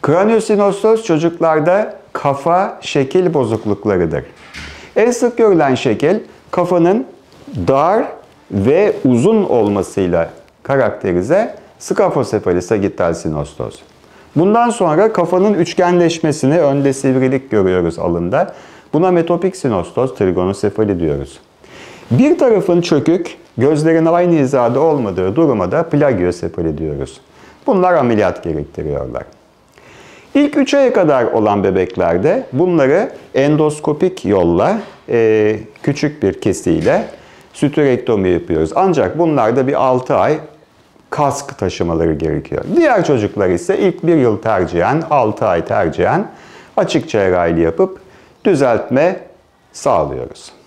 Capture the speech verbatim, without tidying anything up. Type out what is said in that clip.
Kraniosinostoz çocuklarda kafa şekil bozukluklarıdır. En sık görülen şekil kafanın dar ve uzun olmasıyla karakterize skafosefali sagittal sinostoz. Bundan sonra kafanın üçgenleşmesini, önde sivrilik görüyoruz alında. Buna metopik sinostoz, trigonosefali diyoruz. Bir tarafın çökük, gözlerin aynı hizada olmadığı duruma da plagiosefali diyoruz. Bunlar ameliyat gerektiriyorlar. İlk üç aya kadar olan bebeklerde bunları endoskopik yolla, e, küçük bir kesiyle sütürektomi yapıyoruz. Ancak bunlarda bir altı ay kask taşımaları gerekiyor. Diğer çocuklar ise ilk bir yıl tercihen, altı ay tercihen açık cerrahili yapıp düzeltme sağlıyoruz.